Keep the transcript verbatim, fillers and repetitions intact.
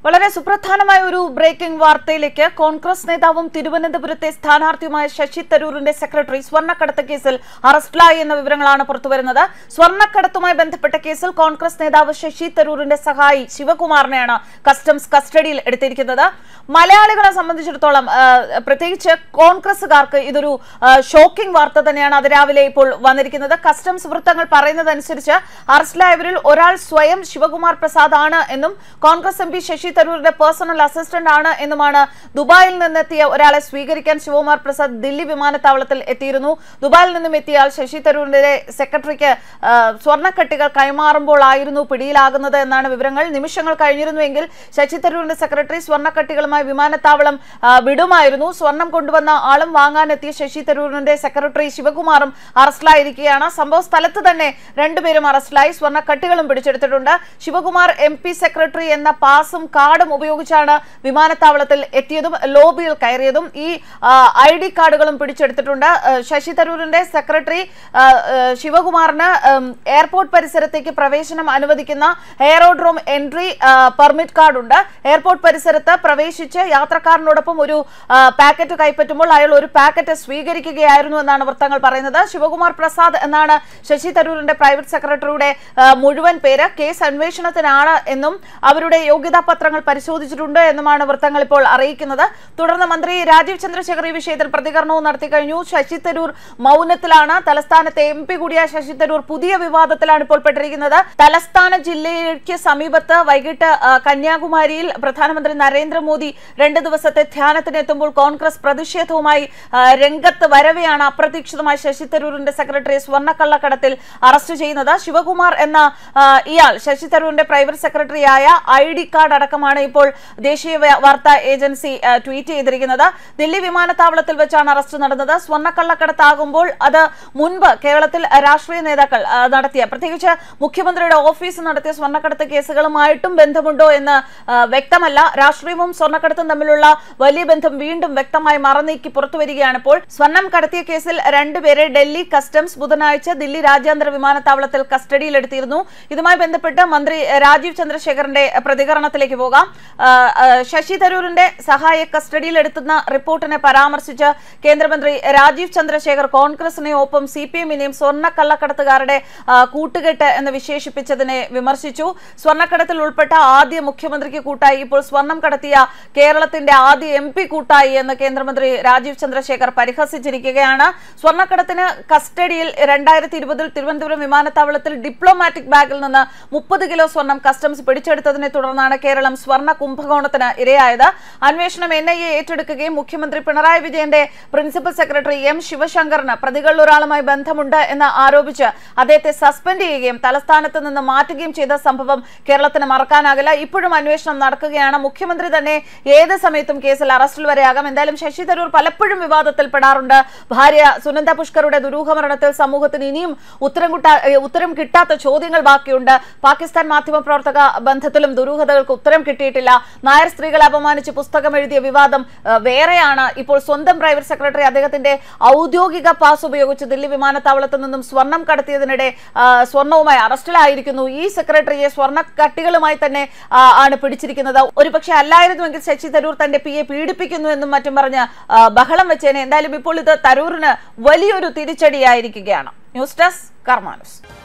വളരെ സുപ്രധാനമായ ഒരു ബ്രേക്കിംഗ് വാർത്തയിലേക്ക്. കോൺഗ്രസ് നേതാവും തിരുവനന്തപുരത്തെ സ്ഥാനാർത്ഥിയുമായ ശശി തരൂരിന്റെ സെക്രട്ടറി സ്വർണ്ണക്കടത്ത് കേസിൽ അറസ്റ്റിലായി എന്ന വിവരങ്ങളാണ് പുറത്തുവരുന്നത്. സ്വർണ്ണക്കടത്തുമായി ബന്ധപ്പെട്ട കേസിൽ കോൺഗ്രസ് നേതാവ് ശശി തരൂരിന്റെ സഹായി ശിവകുമാറിനെയാണ് കസ്റ്റംസ് കസ്റ്റഡിയിൽ എടുത്തിരിക്കുന്നത്. മലയാളികളെ സംബന്ധിച്ചിടത്തോളം പ്രത്യേകിച്ച് കോൺഗ്രസുകാർക്ക് ഇതൊരു ഷോക്കിംഗ് വാർത്ത തന്നെയാണ് അതിരാവിലെ ഇപ്പോൾ വന്നിരിക്കുന്നത്. കസ്റ്റംസ് വൃത്തങ്ങൾ പറയുന്നതനുസരിച്ച് അറസ്റ്റിലായവരിൽ ഒരാൾ സ്വയം ശിവകുമാർ പ്രസാദ് ആണ് എന്നും കോൺഗ്രസ് എം പി ശശി തരൂരിന്റെ പേഴ്സണൽ അസിസ്റ്റന്റ് ആണ് എന്നുമാണ് ദുബായിൽ നിന്നെത്തിയ ഒരാളെ സ്വീകരിക്കാൻ ശിവകുമാർ പ്രസാദ് ദില്ലി വിമാനത്താവളത്തിൽ എത്തിയിരുന്നു. ദുബായിൽ നിന്നും എത്തിയ ശശി തരൂരിന്റെ സെക്രട്ടറിക്ക് സ്വർണ്ണക്കട്ടികൾ കൈമാറുമ്പോഴായിരുന്നു പിടിയിലാകുന്നത് എന്നാണ് വിവരങ്ങൾ. നിമിഷങ്ങൾ കഴിഞ്ഞിരുന്നുവെങ്കിൽ ശശി തരൂരിന്റെ സെക്രട്ടറി സ്വർണ്ണക്കട്ടികളുമായി വിമാനത്താവളം വിടുമായിരുന്നു. സ്വർണം കൊണ്ടുവന്ന ആളും വാങ്ങാനെത്തിയ ശശി തരൂരിന്റെ സെക്രട്ടറി ശിവകുമാറും അറസ്റ്റിലായിരിക്കുകയാണ്. സംഭവ സ്ഥലത്ത് തന്നെ രണ്ടുപേരും അറസ്റ്റിലായി. സ്വർണ്ണക്കട്ടികളും പിടിച്ചെടുത്തിട്ടുണ്ട്. ശിവകുമാർ എം പി സെക്രട്ടറി എന്ന പാസും കാർഡും ഉപയോഗിച്ചാണ് വിമാനത്താവളത്തിൽ എത്തിയതും ലോബിയിൽ കയറിയതും. ഈ ഐ ഡി കാർഡുകളും പിടിച്ചെടുത്തിട്ടുണ്ട്. ശശി തരൂരിന്റെ സെക്രട്ടറി ശിവകുമാറിന് എയർപോർട്ട് പരിസരത്തേക്ക് പ്രവേശനം അനുവദിക്കുന്ന എയറോഡ്രോം എൻട്രി പെർമിറ്റ് കാർഡ് ഉണ്ട്. എയർപോർട്ട് പരിസരത്ത് പ്രവേശിച്ച് യാത്രക്കാരനോടൊപ്പം ഒരു പാക്കറ്റ് കൈപ്പറ്റുമ്പോൾ അയാൾ ഒരു പാക്കറ്റ് സ്വീകരിക്കുകയായിരുന്നു എന്നാണ് വൃത്തങ്ങൾ പറയുന്നത്. ശിവകുമാർ പ്രസാദ് എന്നാണ് ശശി തരൂരിന്റെ പ്രൈവറ്റ് സെക്രട്ടറിയുടെ മുഴുവൻ പേര്. കേസ് അന്വേഷണത്തിനാണ് എന്നും അവരുടെ യോഗ്യതാ പത്രങ്ങൾ പരിശോധിച്ചിട്ടുണ്ട് എന്നുമാണ് വൃത്തങ്ങൾ ഇപ്പോൾ അറിയിക്കുന്നത്. തുടർന്ന് മന്ത്രി രാജീവ് ചന്ദ്രശേഖർ ഈ വിഷയത്തിൽ പ്രതികരണവും നടത്തി കഴിഞ്ഞു. ശശി തരൂർ മൗനത്തിലാണ്. തലസ്ഥാനത്തെ എം പി കൂടിയ ശശി തരൂർ പുതിയ വിവാദത്തിലാണ് ഇപ്പോൾ പെട്ടിരിക്കുന്നത്. തലസ്ഥാന ജില്ലയ്ക്ക് സമീപത്ത് വൈകിട്ട് കന്യാകുമാരിയിൽ പ്രധാനമന്ത്രി നരേന്ദ്രമോദി രണ്ട് ദിവസത്തെ ധ്യാനത്തിനെത്തുമ്പോൾ കോൺഗ്രസ് പ്രതിഷേധവുമായി രംഗത്ത് വരവെയാണ് അപ്രതീക്ഷിതമായി ശശി തരൂരിന്റെ സെക്രട്ടറി സ്വർണ്ണക്കള്ളക്കടത്തിൽ അറസ്റ്റ് ചെയ്യുന്നത്. ശിവകുമാർ എന്ന ഇയാൾ ശശി തരൂരിന്റെ പ്രൈവറ്റ് സെക്രട്ടറിയായ ഐ ഡി കാർഡ് അടക്കമാണ് ഇപ്പോൾ ദേശീയ വാർത്താ ഏജൻസി ട്വീറ്റ് ചെയ്തിരിക്കുന്നത്. ദില്ലി വിമാനത്താവളത്തിൽ വെച്ചാണ് അറസ്റ്റ് നടന്നത്. സ്വർണ്ണക്കള്ളക്കടത്താകുമ്പോൾ അത് മുൻപ് കേരളത്തിൽ രാഷ്ട്രീയ നേതാക്കൾ നടത്തിയ, പ്രത്യേകിച്ച് മുഖ്യമന്ത്രിയുടെ ഓഫീസ് നടത്തിയ സ്വർണ്ണക്കടത്ത് കേസുകളുമായിട്ടും ബന്ധമുണ്ടോ എന്ന് വ്യക്തമല്ല. രാഷ്ട്രീയവും സ്വർണ്ണക്കടത്തും തമ്മിലുള്ള വലിയ ബന്ധം വീണ്ടും വ്യക്തമായി മറനീക്കി പുറത്തുവരികയാണ്. ഇപ്പോൾ സ്വർണം കടത്തിയ കേസിൽ രണ്ടുപേരെ ഡൽഹി കസ്റ്റംസ് ബുധനാഴ്ച ദില്ലി രാജ്യാന്തര വിമാനത്താവളത്തിൽ കസ്റ്റഡിയിലെടുത്തിരുന്നു. ഇതുമായി ബന്ധപ്പെട്ട് മന്ത്രി രാജീവ് ചന്ദ്രശേഖറിന്റെ പ്രതികരണത്തിലേക്ക് പോകാം. ശശി തരൂരിന്റെ സഹായ കസ്റ്റഡിയിലെടുത്തുന്ന റിപ്പോർട്ടിനെ പരാമർശിച്ച് കേന്ദ്രമന്ത്രി രാജീവ് ചന്ദ്രശേഖർ കോൺഗ്രസിനെയും ഒപ്പം സി പി എമ്മിനെയും സ്വർണ്ണക്കള്ളക്കടത്തുകാരുടെ കൂട്ടുകെട്ട് എന്ന് വിശേഷിപ്പിച്ചതിനെ വിമർശിച്ചു. സ്വർണ്ണക്കടത്തിൽ ഉൾപ്പെട്ട ആദ്യ മുഖ്യമന്ത്രിക്ക് കൂട്ടായി ഇപ്പോൾ സ്വർണം കടത്തിയ കേരളത്തിന്റെ ആദ്യ എം പി കൂട്ടായി എന്ന് കേന്ദ്രമന്ത്രി രാജീവ് ചന്ദ്രശേഖർ പരിഹസിച്ചിരിക്കുകയാണ്. സ്വർണ്ണക്കടത്തിന് കസ്റ്റഡിയിൽ രണ്ടായിരത്തി ഇരുപതിൽ തിരുവനന്തപുരം വിമാനത്താവളത്തിൽ ഡിപ്ലോമാറ്റിക് ബാഗിൽ നിന്ന് മുപ്പത് കിലോ സ്വർണം കസ്റ്റംസ് പിടിച്ചെടുത്തതിനെ തുടർന്നാണ് കേരളം സ്വർണ്ണ കുംഭകോണത്തിന് ഇരയായത്. അന്വേഷണം എൻ ഐ എ ഏറ്റെടുക്കുകയും മുഖ്യമന്ത്രി പിണറായി വിജയന്റെ പ്രിൻസിപ്പൽ സെക്രട്ടറി എം ശിവശങ്കറിന് പ്രതികളിൽ ഒരാളുമായി ബന്ധമുണ്ട് എന്ന് ആരോപിച്ച് അദ്ദേഹത്തെ സസ്പെൻഡ് ചെയ്യുകയും തലസ്ഥാനത്ത് നിന്ന് മാറ്റുകയും ചെയ്ത സംഭവം കേരളത്തിന് മറക്കാനാകില്ല. ഇപ്പോഴും അന്വേഷണം നടക്കുകയാണ്. മുഖ്യമന്ത്രി തന്നെ ഏത് സമയത്തും കേസിൽ അറസ്റ്റിൽ വരെയാകാം. എന്തായാലും ശശി തരൂർ പലപ്പോഴും വിവാദത്തിൽ പെടാറുണ്ട്. ഭാര്യ സുനന്ദ പുഷ്കറുടെ ദുരൂഹമരണത്തിൽ സമൂഹത്തിന് ഇനിയും ഉത്തരം ഉത്തരം കിട്ടാത്ത ചോദ്യങ്ങൾ ബാക്കിയുണ്ട്. പാകിസ്ഥാൻ മാധ്യമ പ്രവർത്തക ബന്ധത്തിലും ദുരൂഹതകൾക്ക് ഉത്തരം കിട്ടിയിട്ടില്ല. നായർ സ്ത്രീകളെ അപമാനിച്ച് പുസ്തകം എഴുതിയ വിവാദം വേറെയാണ്. ഇപ്പോൾ സ്വന്തം പ്രൈവറ്റ് സെക്രട്ടറി അദ്ദേഹത്തിന്റെ ഔദ്യോഗിക പാസ് ഉപയോഗിച്ച് ദില്ലി വിമാനത്താവളത്തിൽ നിന്നും സ്വർണം കടത്തിയതിനിടെ സ്വർണവുമായി അറസ്റ്റിലായിരിക്കുന്നു. ഈ സെക്രട്ടറിയെ സ്വർണ്ണക്കട്ടികളുമായി തന്നെ ആണ് പിടിച്ചിരിക്കുന്നത്. ഒരുപക്ഷെ അല്ലായിരുന്നുവെങ്കിൽ ശശി തരൂർ തന്റെ പി എ പീഡിപ്പിക്കുന്നു എന്നും മറ്റും പറഞ്ഞ് ബഹളം വെച്ചേനെ. എന്തായാലും ഇപ്പോൾ ഇത് തരൂരിന് വലിയൊരു തിരിച്ചടിയായിരിക്കുകയാണ്. News desk Karma news.